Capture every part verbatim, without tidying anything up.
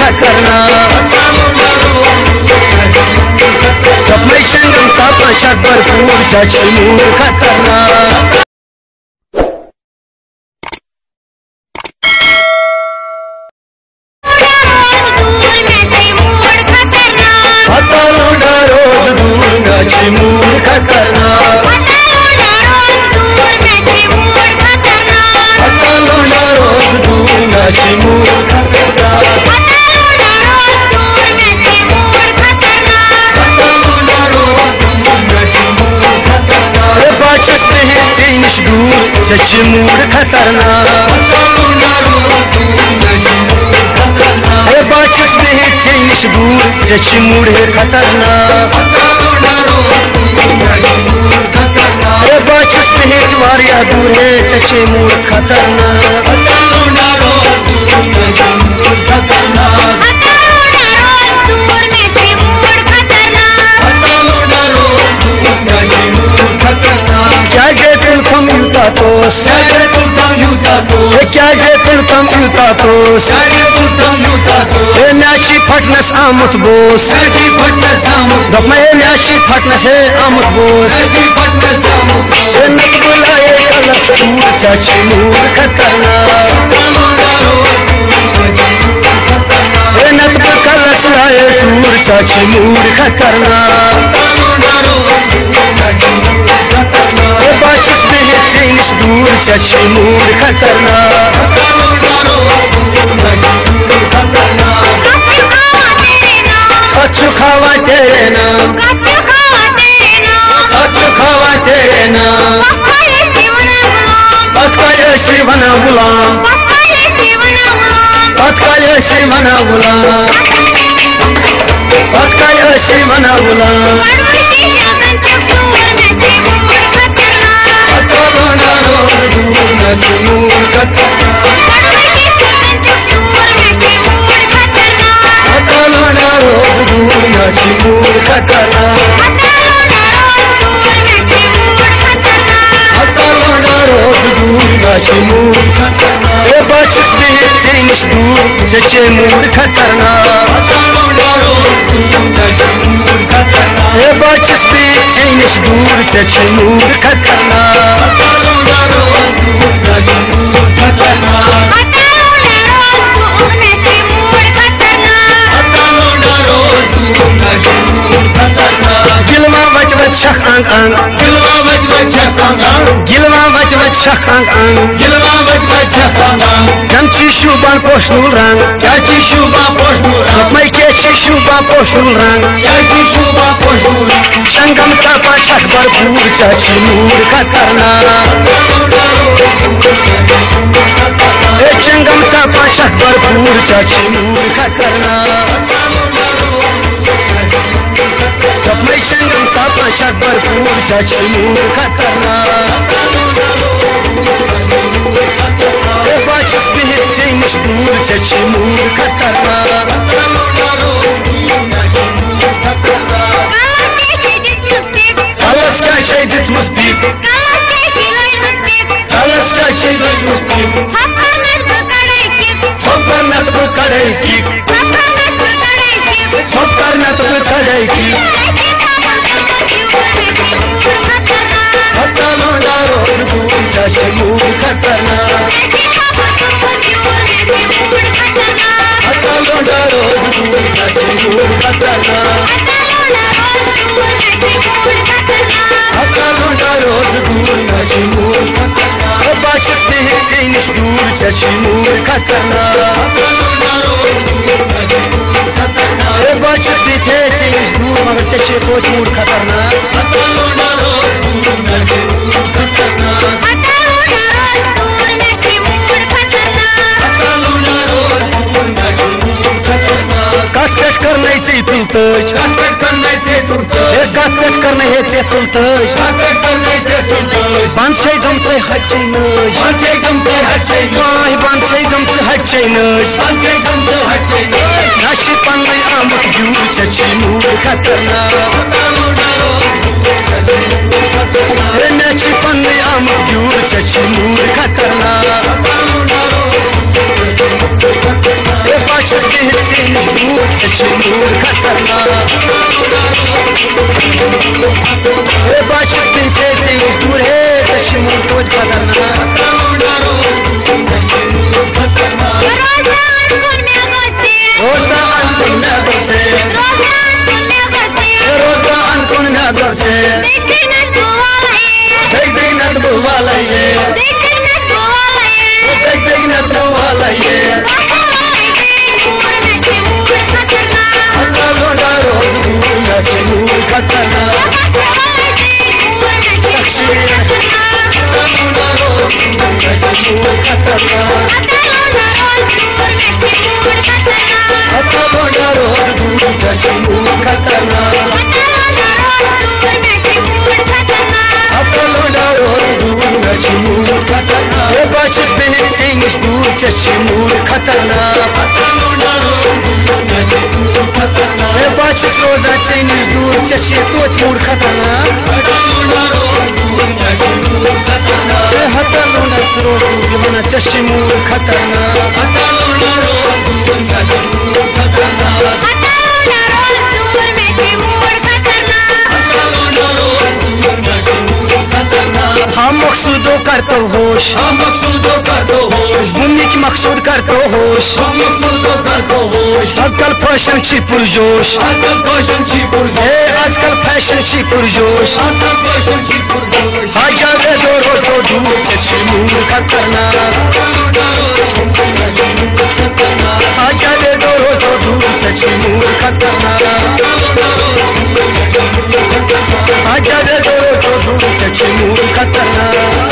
खतरनाक सपने शंगम सापा शक भरपूर चाची मूड खतरनाक मूड खतरनाक लोना रोज दूर नाची मूड खतरनाक बाचक नहीं तेनिश दूर सच मूड खतरनाक बाचक नहीं तेनिश दूर सच मूड खतरनाक बाचक नहीं वारिया दूर है सच मूड खतरनाक क्या गे तुम तुम यूता तोस क्या गे तुम तुम यूता तोस म्याशी फटनस आमुत बोस दप मैं म्याशी फटनस है आमुत बोस नत बुलाए कलस दूर चाची मूड खतरनाक नत कलस लाए दूर चाची मूड खतरनाक बाचक नहीं तेनिश दूर चाची मूड खतरनाक अच्छु खावा तेरे नाम अच्छु खावा तेरे नाम अतकाले शिवना गुलाम अतकाले शिवना गुलाम अतकाले शिवना गुलाम लोना रोज दूर नाची मूड खतरनाक लोना रोज दूर नाची मूड खतरनाक लोना रोज दूर नाची मूड खतरनाक बाचक नहीं तेनिश दूर सच मूड खतरनाक बाचक नहीं तेनिश दूर सच मूड खतरनाक गिलवा बच बच शख अंग अंग गिलवा बच बच शख अंग अंग गिलवा बच बच शख अंग अंग गिलवा बच बच शख अंग अंग जमची शुभा पोषणुल रंग चाची शुभा पोषणुल रंग मैं के शुभा पोषणुल रंग चाची शुभा पोषणुल संगम सापा शख भरपूर चाची मूड खतरनाक संगम सापा शख भरपूर चाची मूड खतरनाक सपने शंगम सापा शक भरपूर चाची मूड खतरनाक बाचक नहीं तेनिश दूर चाची मूड खतरनाक कलस क्या शे दितमुस दीप कलस क्या शे दितमुस दीप होकर नत कड़े की होकर नत कड़े की लोना रोज दूर चाची मूड खतरनाक लोना रोज दूर चाची मूड खतरनाक लोना रोज दूर चाची मूड खतरनाक बाचक नहीं तेनिश दूर चाची मूड खतरनाक बाचक नहीं तेनिश दूर मगर चाची कोच मूड खतरनाक कट कट करने से तुम तज कट कट करने से तुम तज कट कट करने से तुम तज बंद से दम से हट से नज बंद से दम से हट से नज बंद से दम से हट से नज बंद से दम से हट से नज नाची पंगे आमक जूर चाची मूड खतरनाक नाची पंगे आमक जूर चाची मूड खतरनाक बाचक नहीं मूड खतरनाक ए बात से से दूर है तशी मूड तोच खतरनाक रोजा अनकुन में बसे रोजा अनकुन में बसे देख देख न तो वाला ये देख देख न तो वाला ये रोजा चैनी दूर चचे तोच मूड खतरनाक हतलूना रोज जमाना चचे मूड खतरनाक हम मकसूदों कर तो होश हम मकसूदों कर तो होश घूमने की मकसूद कर तो होश हम मकसूदों कर तो होश आजकल फैशन छी पुरजोश आजकल फैशन छी पुरजोश आजकल फैशन छी पुरजोश आजकल फैशन छी पुरजोश हजार दो रोज तो दूर से मूड खतरनाक हजार दो रोज तो दूर से मूड खतरनाक हजार दो रोज तो दूर से मूड खतरनाक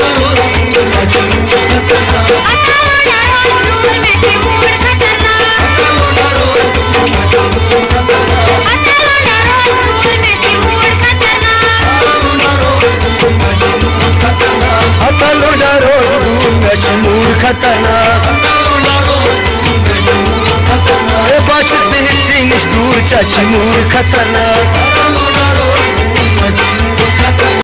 मूड खतरनाक बात दूर चाची मूड खतरनाक